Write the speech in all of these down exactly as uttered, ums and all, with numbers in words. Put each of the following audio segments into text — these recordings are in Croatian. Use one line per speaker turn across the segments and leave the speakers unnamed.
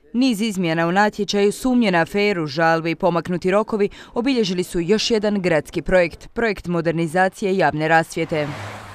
Niz izmjena u natječaju, sumnje na aferu, žalbe i pomaknuti rokovi obilježili su još jedan gradski projekt, projekt modernizacije javne rasvjete.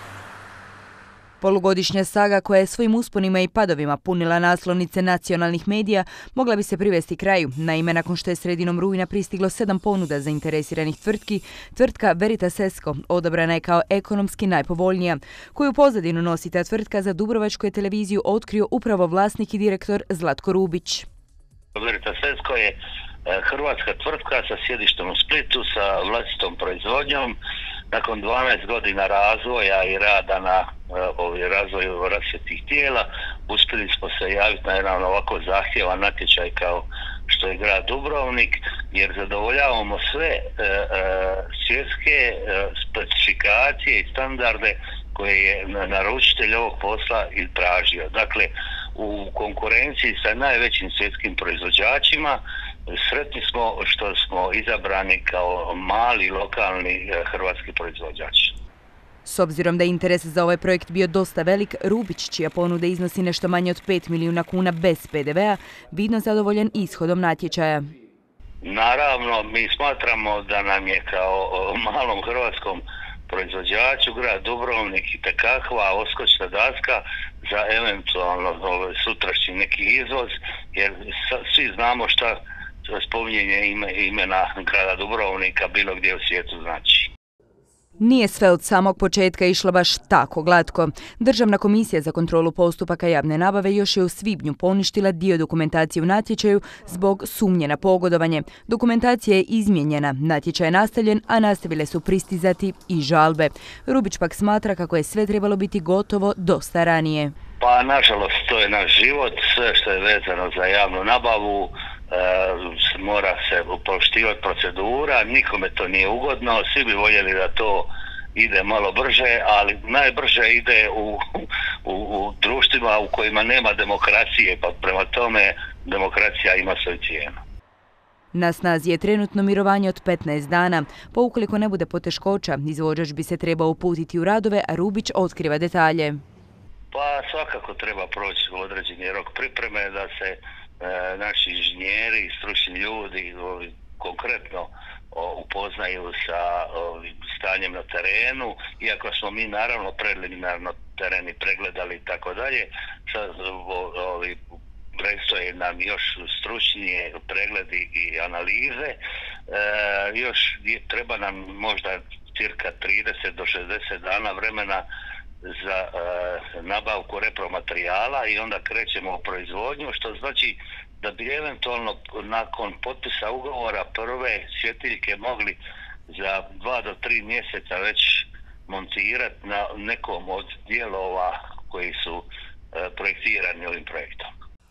Polugodišnja saga koja je svojim usponima i padovima punila naslovnice nacionalnih medija mogla bi se privesti kraju. Naime, nakon što je sredinom rujna pristiglo sedam ponuda zainteresiranih tvrtki, tvrtka Veritas Esko odabrana je kao ekonomski najpovoljnija. Koju pozadinu nosi ta tvrtka za Dubrovačku je televiziju otkrio upravo vlasnik i direktor Zlatko Rubić.
Veritas Esko je hrvatska tvrtka sa sjedištem u Splitu, sa vlastitom proizvodnjom. Nakon dvanaest godina razvoja i rada na ovaj razvoju rasvjetnih tijela uspjeli smo se javiti na jedan ovako zahtjevan natječaj kao što je grad Dubrovnik, jer zadovoljavamo sve e, e, svjetske e, specifikacije i standarde koje je naručitelj ovog posla i tražio. Dakle, u konkurenciji sa najvećim svjetskim proizvođačima sretni smo što smo izabrani kao mali lokalni hrvatski proizvođač.
S obzirom da je interes za ovaj projekt bio dosta velik, Rubić, čija ponuda iznosi nešto manje od pet milijuna kuna bez pe de vea, vidno zadovoljan ishodom natječaja.
Naravno, mi smatramo da nam je kao malom hrvatskom proizvođaču grad Dubrovnik itekakva oskočna daska za eventualno sutrašnji neki izvoz, jer svi znamo šta spominjenje imena grada Dubrovnika bilo gdje u svijetu znači.
Nije sve od samog početka išlo baš tako glatko. Državna komisija za kontrolu postupaka javne nabave još je u svibnju poništila dio dokumentacije u natječaju zbog sumnje na pogodovanje. Dokumentacija je izmijenjena, natječaj je nastavljen, a nastavile su pristizati i žalbe. Rubić pak smatra kako je sve trebalo biti gotovo dosta ranije.
Pa nažalost to je naš život, sve što je vezano za javnu nabavu, E, mora se poštivati procedura, nikome to nije ugodno, svi bi voljeli da to ide malo brže, ali najbrže ide u, u, u društvima u kojima nema demokracije, pa prema tome demokracija ima svoju cijenu.
Na snazi je trenutno mirovanje od petnaest dana, pa ukoliko ne bude poteškoća, izvođač bi se trebao uputiti u radove, a Rubić otkriva detalje.
Pa svakako treba proći određeni rok pripreme da se E, naši inženjeri i stručni ljudi ovi, konkretno o, upoznaju sa ovi, stanjem na terenu, iako smo mi naravno preliminarno tereni pregledali i tako dalje, sad ovi, predstoje nam još stručnije pregledi i analize, e, još je, treba nam možda cirka trideset do šezdeset dana vremena za e, nabavku repromaterijala i onda krećemo u proizvodnju, što znači da bi eventualno nakon potpisa ugovora prve svjetiljke mogli za dva do tri mjeseca već montirati na nekom od dijelova koji su e, projektirani ovim projektom.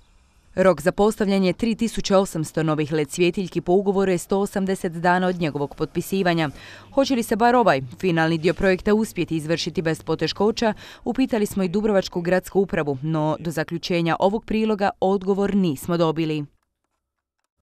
Rok za postavljanje tri tisuće osamsto novih el e de svjetiljki po ugovoru je sto osamdeset dana od njegovog potpisivanja. Hoće li se bar ovaj finalni dio projekta uspjeti izvršiti bez poteškoća, upitali smo i Dubrovačku gradsku upravu, no do zaključenja ovog priloga odgovor nismo dobili.